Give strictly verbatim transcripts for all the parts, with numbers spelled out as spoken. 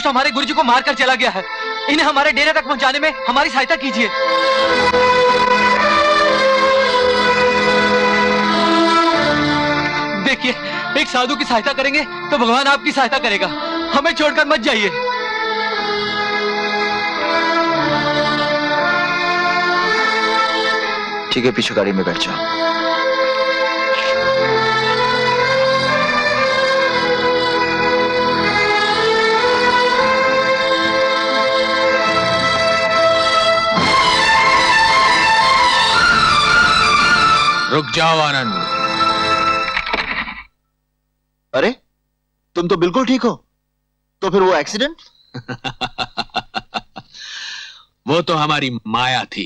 हमारे गुरुजी को मारकर चला गया है। इन्हें हमारे डेरे तक पहुंचाने में हमारी सहायता कीजिए। देखिए, एक साधु की सहायता करेंगे तो भगवान आपकी सहायता करेगा। हमें छोड़कर मत जाइए। ठीक है, पीछे गाड़ी में बैठ जाओ। रुक जाओ आनंद। अरे, तुम तो बिल्कुल ठीक हो। तो फिर वो एक्सीडेंट? वो तो हमारी माया थी।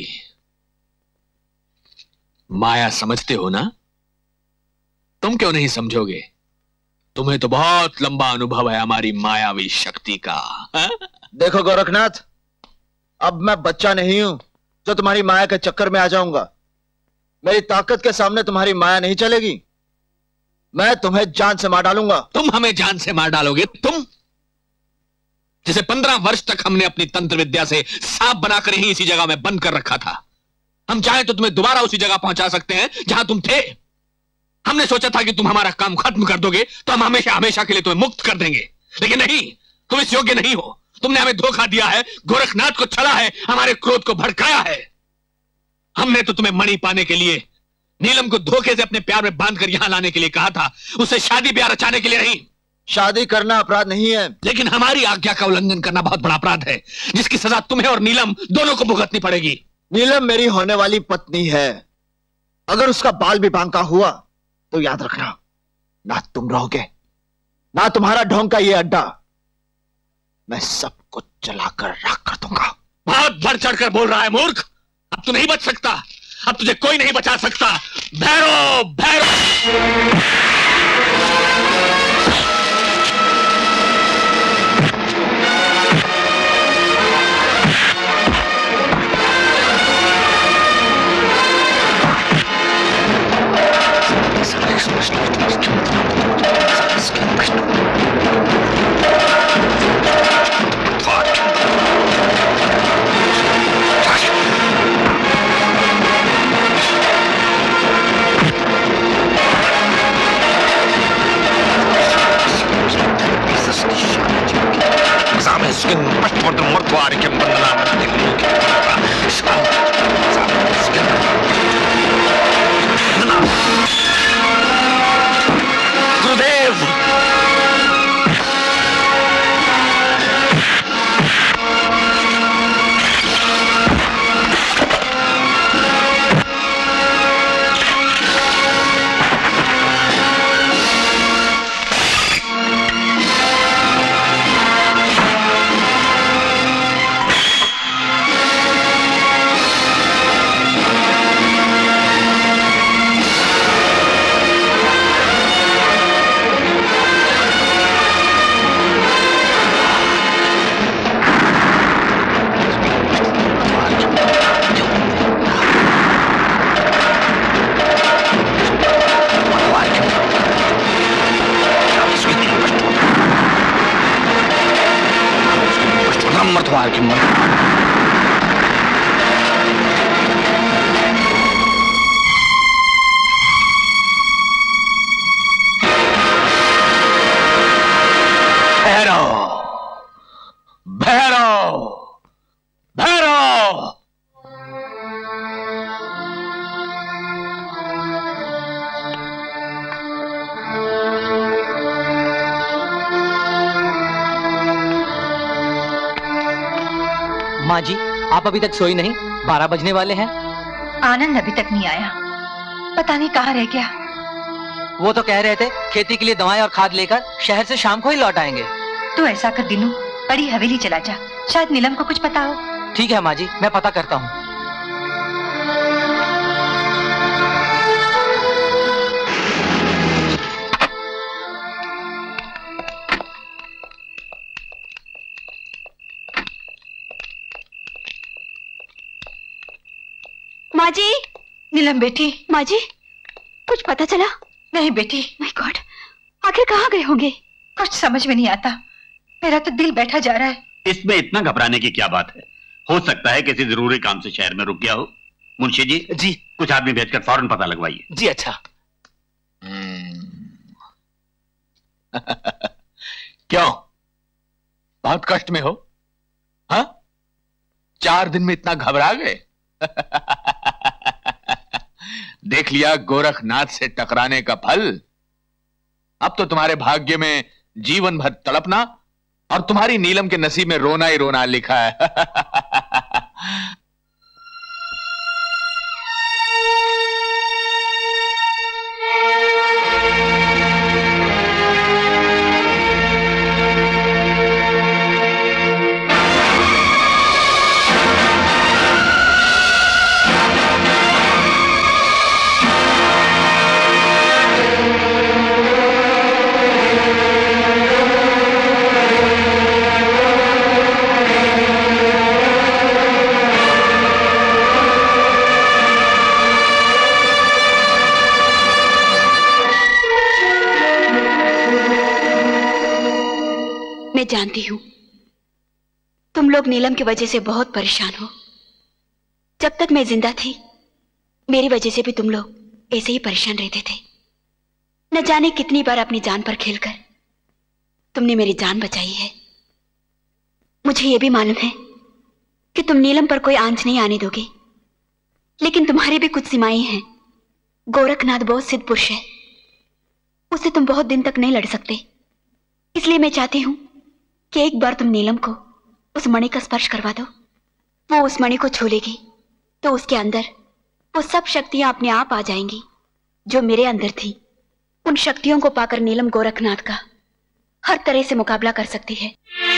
माया समझते हो ना? तुम क्यों नहीं समझोगे? तुम्हें तो बहुत लंबा अनुभव है हमारी मायावी शक्ति का। हा? देखो गोरखनाथ, अब मैं बच्चा नहीं हूं जो तुम्हारी माया के चक्कर में आ जाऊंगा। मेरी ताकत के सामने तुम्हारी माया नहीं चलेगी। मैं तुम्हें जान से मार डालूंगा। तुम हमें जान से मार डालोगे? तुम जिसे पंद्रह वर्ष तक हमने अपनी तंत्र विद्या से सांप बनाकर ही इसी जगह में बंद कर रखा था। हम चाहे तो तुम्हें दोबारा उसी जगह पहुंचा सकते हैं जहां तुम थे। हमने सोचा था कि तुम हमारा काम खत्म कर दोगे तो हम हमेशा हमेशा के लिए तुम्हें मुक्त कर देंगे, लेकिन नहीं, तुम इस योग्य नहीं हो। तुमने हमें धोखा दिया है, गोरखनाथ को छला है, हमारे क्रोध को भड़काया है। हमने तो तुम्हें मणि पाने के लिए नीलम को धोखे से अपने प्यार में बांधकर यहां लाने के लिए कहा था, उससे शादी ब्याह रचाने के लिए नहीं। शादी करना अपराध नहीं है, लेकिन हमारी आज्ञा का उल्लंघन करना बहुत बड़ा अपराध है, जिसकी सजा तुम्हें और नीलम दोनों को भुगतनी पड़ेगी। नीलम मेरी होने वाली पत्नी है। अगर उसका बाल भी बांका हुआ तो याद रखना, ना तुम रहोगे ना तुम्हारा ढोंग का ये अड्डा। मैं सब कुछ जलाकर राख कर दूंगा। बहुत बढ़ चढ़कर बोल रहा है मूर्ख। अब तू नहीं बच सकता, अब तुझे कोई नहीं बचा सकता। भैरव, भैरव। माँ जी, आप अभी तक सोई नहीं? बारह बजने वाले हैं। आनंद अभी तक नहीं आया, पता नहीं कहाँ रह गया। वो तो कह रहे थे खेती के लिए दवाएं और खाद लेकर शहर से शाम को ही लौट आएंगे। तो ऐसा कर दिनू, बड़ी हवेली चला जा, शायद नीलम को कुछ पता हो। ठीक है माँ जी, मैं पता करता हूँ। माँ जी। नीलम बेटी। माँ जी, कुछ पता चला? नहीं बेटी। माय गॉड, आखिर कहाँ गए होंगे? कुछ समझ में नहीं आता। मेरा तो दिल बैठा जा रहा है। इसमें इतना घबराने की क्या बात है? हो सकता है किसी जरूरी काम से शहर में रुक गया हो। मुंशी जी जी कुछ आदमी भेजकर फौरन पता लगवाइए। जी अच्छा। क्यों, बहुत कष्ट में हो? हाँ, चार दिन में इतना घबरा गए? देख लिया गोरखनाथ से टकराने का फल। अब तो तुम्हारे भाग्य में जीवन भर तड़पना और तुम्हारी नीलम के नसीब में रोना ही रोना लिखा है। मैं जानती हूं तुम लोग नीलम की वजह से बहुत परेशान हो। जब तक मैं जिंदा थी मेरी वजह से भी तुम लोग ऐसे ही परेशान रहते थे। न जाने कितनी बार अपनी जान पर खेलकर तुमने मेरी जान बचाई है। मुझे यह भी मालूम है कि तुम नीलम पर कोई आंच नहीं आने दोगे, लेकिन तुम्हारी भी कुछ सीमाएं हैं। गोरखनाथ बहुत सिद्ध पुरुष है, उससे तुम बहुत दिन तक नहीं लड़ सकते। इसलिए मैं चाहती हूं कि एक बार तुम नीलम को उस मणि का स्पर्श करवा दो। वो उस मणि को छू लेगी तो उसके अंदर वो सब शक्तियां अपने आप आ जाएंगी जो मेरे अंदर थी। उन शक्तियों को पाकर नीलम गोरखनाथ का हर तरह से मुकाबला कर सकती है।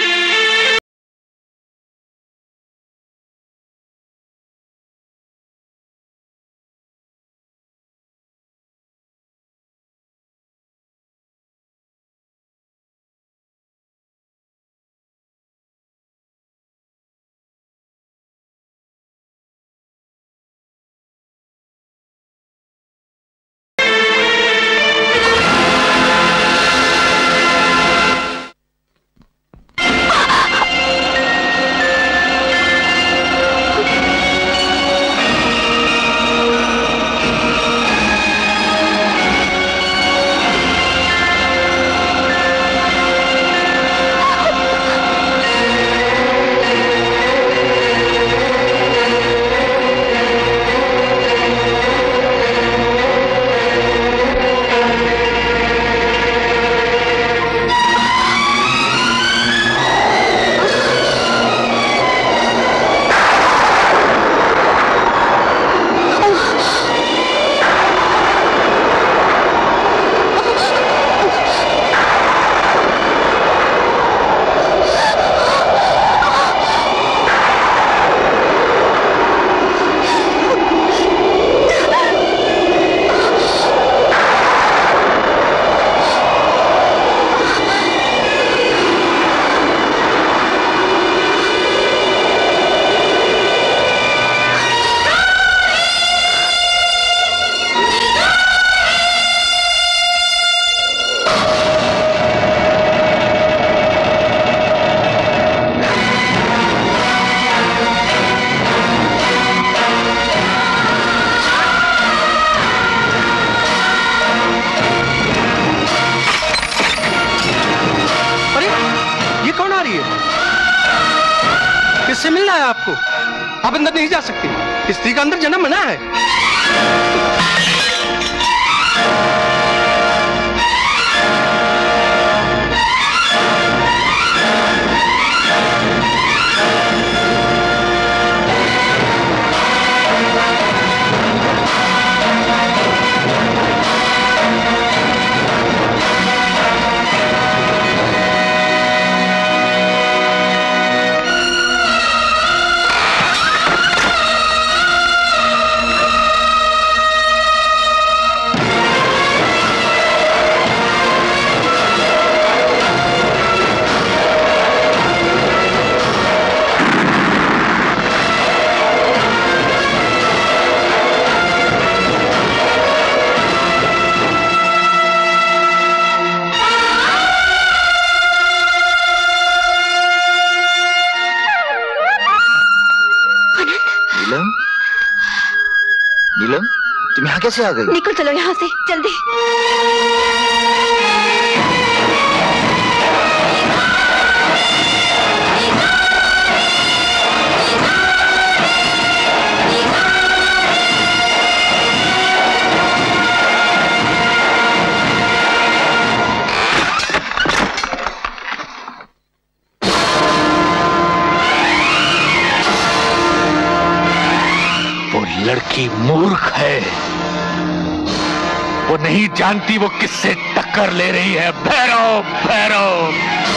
किससे मिलना है आपको? आप अंदर नहीं जा सकते, स्त्री का अंदर जन्म मना है। यहाँ कैसे आ गई? निकल चलो यहाँ से जल्दी। लड़की मूर्ख है, वो नहीं जानती वो किससे टक्कर ले रही है। भैरव भैरव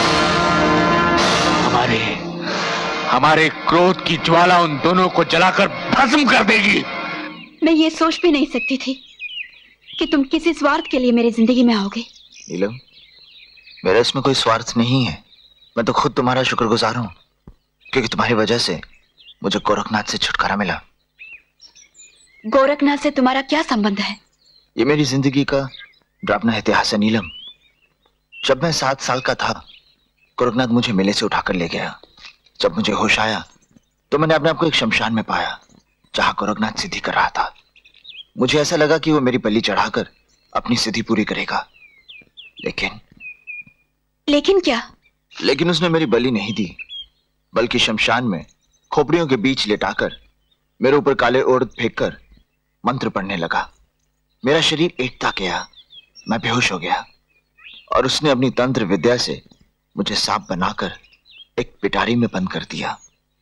हमारे हमारे क्रोध की ज्वाला उन दोनों को जलाकर भस्म कर देगी। मैं ये सोच भी नहीं सकती थी कि तुम किसी स्वार्थ के लिए मेरी जिंदगी में आओगे। नीलम, मेरा इसमें कोई स्वार्थ नहीं है। मैं तो खुद तुम्हारा शुक्रगुजार हूं, क्योंकि तुम्हारी वजह से मुझे गोरखनाथ से छुटकारा मिला। गोरखनाथ से तुम्हारा क्या संबंध है? ये मेरी जिंदगी का डरावना इतिहास है नीलम। जब मैं सात साल का था, गोरखनाथ मुझे मेले से उठाकर ले गया। जब मुझे होश आया तो मैंने अपने आप को एक शमशान में पाया, जहां गोरखनाथ सिद्धि कर रहा था। मुझे ऐसा लगा कि वो मेरी बलि चढ़ाकर अपनी सिद्धि पूरी करेगा, लेकिन लेकिन क्या? लेकिन उसने मेरी बलि नहीं दी, बल्कि शमशान में खोपड़ियों के बीच लेटाकर मेरे ऊपर काले ओढ़ फेंककर मंत्र पढ़ने लगा। मेरा शरीर एकता गया, मैं बेहोश हो गया, और उसने अपनी तंत्र विद्या से मुझे सांप बनाकर एक पिटारी में बंद कर दिया।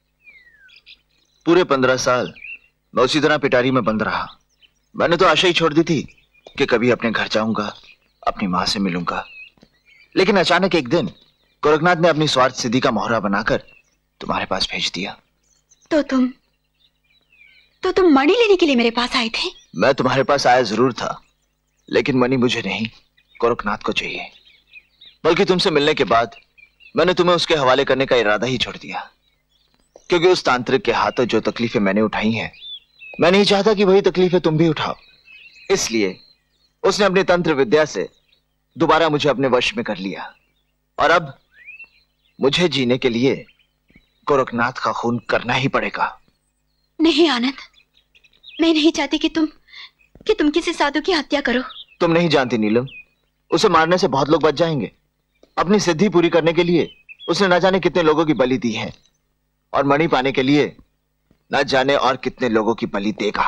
पूरे पंद्रह साल मैं उसी तरह पिटारी में बंद रहा। मैंने तो आशा ही छोड़ दी थी कि कभी अपने घर जाऊंगा, अपनी मां से मिलूंगा। लेकिन अचानक एक दिन गोरखनाथ ने अपनी स्वार्थ सिद्धि का मोहरा बनाकर तुम्हारे पास भेज दिया। तो तुम तो तुम मणि लेने के लिए मेरे पास आए थे? मैं तुम्हारे पास आया जरूर था, लेकिन मणि मुझे नहीं, गोरखनाथ को चाहिए। बल्कि तुमसे मिलने के बाद मैंने तुम्हें उसके हवाले करने का इरादा ही छोड़ दिया, क्योंकि उस तांत्रिक के हाथों जो तकलीफें मैंने उठाई हैं, मैं नहीं चाहता कि वही तकलीफें तुम भी उठाओ। इसलिए उसने अपनी तंत्र विद्या से दोबारा मुझे अपने वश में कर लिया, और अब मुझे जीने के लिए गोरखनाथ का खून करना ही पड़ेगा। नहीं आनंद, मैं नहीं चाहती कि तुम कि तुम किसी साधु की हत्या करो। तुम नहीं जानती नीलम, उसे मारने से बहुत लोग बच जाएंगे। अपनी सिद्धि पूरी करने के लिए उसने न जाने कितने लोगों की बलि दी है, और मणि पाने के लिए न जाने और कितने लोगों की बलि देगा।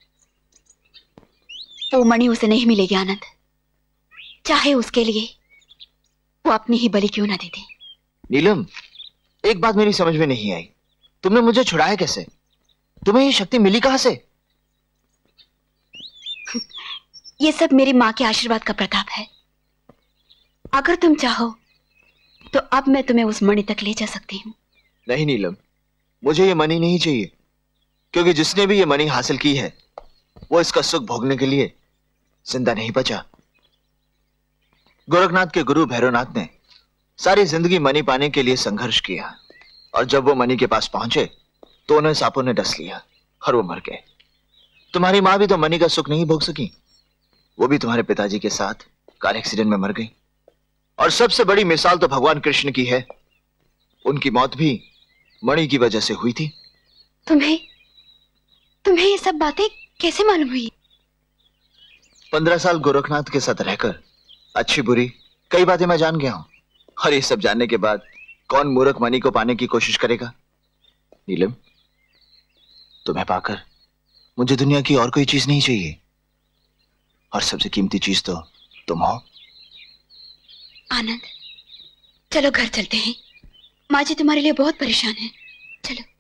वो मणि उसे नहीं मिलेगी आनंद, चाहे उसके लिए वो अपनी ही बलि क्यों ना दे दे। नीलम, एक बात मेरी समझ में नहीं आई, तुमने मुझे छुड़ाया कैसे? तुम्हें ये शक्ति मिली कहां से? ये सब मेरी मां के आशीर्वाद का प्रताप है। अगर तुम चाहो तो अब मैं तुम्हें उस मणि तक ले जा सकती हूँ। नहीं नीलम, मुझे ये मणि नहीं चाहिए, क्योंकि जिसने भी ये मणि हासिल की है वो इसका सुख भोगने के लिए जिंदा नहीं बचा। गोरखनाथ के गुरु भैरवनाथ ने सारी जिंदगी मणि पाने के लिए संघर्ष किया, और जब वो मणि के पास पहुंचे तो उन्हें सांपों ने डस लिया और वो मर गए। तुम्हारी मां भी तो मणि का सुख नहीं भोग सकी, वो भी तुम्हारे पिताजी के साथ कार एक्सीडेंट में मर गई। और सबसे बड़ी मिसाल तो भगवान कृष्ण की है, उनकी मौत भी मणि की वजह से हुई थी। तुम्हें तुम्हें ये सब बातें कैसे मालूम हुई? पंद्रह साल गोरखनाथ के साथ रहकर अच्छी बुरी कई बातें मैं जान गया हूं, और ये सब जानने के बाद कौन मूर्ख मणि को पाने की कोशिश करेगा? नीलम, तुम्हें पाकर मुझे दुनिया की और कोई चीज नहीं चाहिए, और सबसे कीमती चीज तो तुम हो। आनंद, चलो घर चलते हैं। माँ जी तुम्हारे लिए बहुत परेशान है। चलो।